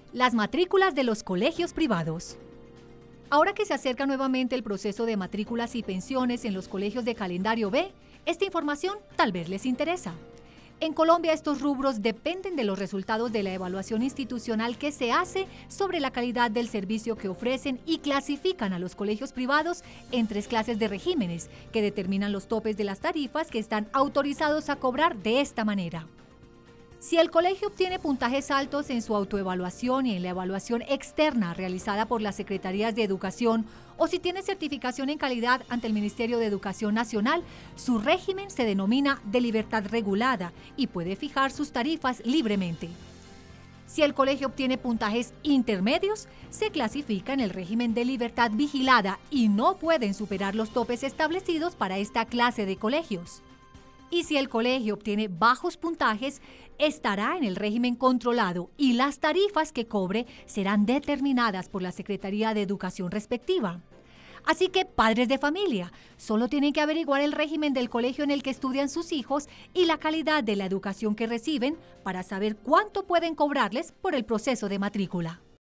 Las matrículas de los colegios privados. Ahora que se acerca nuevamente el proceso de matrículas y pensiones en los colegios de calendario B, esta información tal vez les interesa. En Colombia, estos rubros dependen de los resultados de la evaluación institucional que se hace sobre la calidad del servicio que ofrecen y clasifican a los colegios privados en 3 clases de regímenes que determinan los topes de las tarifas que están autorizados a cobrar de esta manera. Si el colegio obtiene puntajes altos en su autoevaluación y en la evaluación externa realizada por las Secretarías de Educación, o si tiene certificación en calidad ante el Ministerio de Educación Nacional, su régimen se denomina de libertad regulada y puede fijar sus tarifas libremente. Si el colegio obtiene puntajes intermedios, se clasifica en el régimen de libertad vigilada y no pueden superar los topes establecidos para esta clase de colegios. Y si el colegio obtiene bajos puntajes, estará en el régimen controlado y las tarifas que cobre serán determinadas por la Secretaría de Educación respectiva. Así que, padres de familia, solo tienen que averiguar el régimen del colegio en el que estudian sus hijos y la calidad de la educación que reciben para saber cuánto pueden cobrarles por el proceso de matrícula.